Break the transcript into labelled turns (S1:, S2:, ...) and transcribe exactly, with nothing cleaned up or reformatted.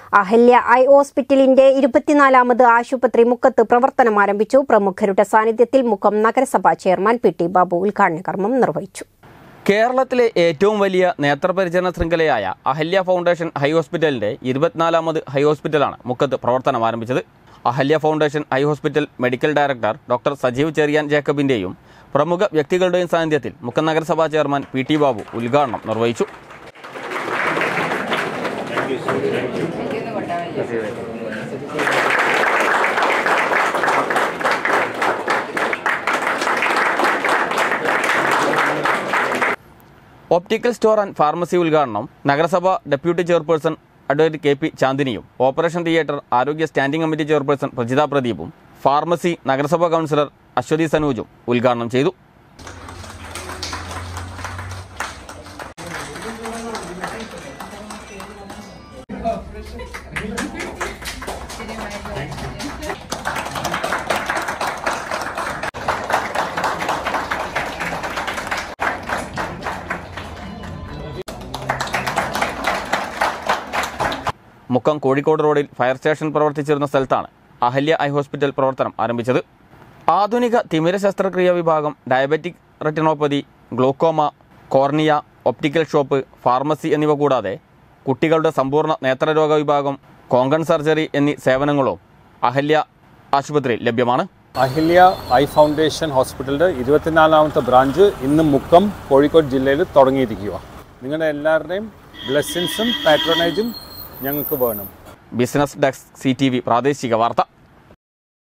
S1: Ahalya I ഹോസ്പിറ്റലിന്റെ ഇരുപത്തിനാലാമത് ആശുപത്രി മുക്കത്ത് പ്രവർത്തനം ആരംഭിച്ചു. പ്രമുഖരുടെ സാന്നിധ്യത്തിൽ മുക്കം നഗരസഭാ ചെയർമാൻ പി ടി ബാബു ഉദ്ഘാടന കർമ്മം നിർവഹിച്ചു.
S2: കേരളത്തിലെ ഏറ്റവും വലിയ നേത്രപരിചരണ ശൃംഖലയായ അഹല്യ ഫൗണ്ടേഷൻ ഹൈ ഹോസ്പിറ്റലിന്റെ ഇരുപത്തിനാലാമത് ഹൈ ഹോസ്പിറ്റലാണ് മുക്കത്ത് പ്രവർത്തനം ആരംഭിച്ചത്. Ahalya foundation eye hospital medical director doctor Sajeev Cherian ജേക്കബിന്റെയും പ്രമുഖ വ്യക്തികളുടെയും സാന്നിധ്യത്തിൽ മുക്കം നഗരസഭാ ചെയർമാൻ പി ടി ബാബു ഉദ്ഘാടനം നിർവഹിച്ചു. ഓപ്റ്റിക്കൽ സ്റ്റോർ ആൻഡ് ഫാർമസി ഉദ്ഘാടനം നഗരസഭ deputy chairperson advocate K P ചാന്ദിനിയും ഓപ്പറേഷൻ തിയേറ്റർ ആരോഗ്യ സ്റ്റാൻഡിംഗ് കമ്മിറ്റി ചെയർപേഴ്സൺ പ്രജിത പ്രദീപും ഫാർമസി നഗരസഭാ കൗൺസിലർ അശ്വതി സനൂജും ഉദ്ഘാടനം ചെയ്തു. മുക്കം കോഴിക്കോട് റോഡിൽ ഫയർ സ്റ്റേഷൻ പ്രവർത്തിച്ചിരുന്ന സ്ഥലത്താണ് അഹല്യ ഐ ഹോസ്പിറ്റൽ പ്രവർത്തനം ആരംഭിച്ചത്. ആധുനിക തിമിര ശസ്ത്രക്രിയാ വിഭാഗം, diabetic retinopathy, glaucoma, cornea, optical shop, pharmacy എന്നിവ കൂടാതെ കുട്ടികളുടെ സമ്പൂർണ്ണ നേത്രരോഗ വിഭാഗം, കോങ്കൺ സർജറി എന്നീ സേവനങ്ങളും അഹല്യ ആശുപത്രിയിൽ ലഭ്യമാണ്.
S3: അഹല്യ ഐ ഫൗണ്ടേഷൻ ഹോസ്പിറ്റലിൻ്റെ ഇരുപത്തിനാലാമത്തെ ബ്രാഞ്ച് ഇന്ന് മുക്കം കോഴിക്കോട് ജില്ലയിൽ തുടങ്ങിയിരിക്കുക. നിങ്ങളുടെ എല്ലാവരുടെയും ബ്ലെസ്സിങ്സും പാട്രോണേജും ഞങ്ങൾക്ക് വേണം.
S2: Business desk C T V പ്രാദേശിക വാർത്ത.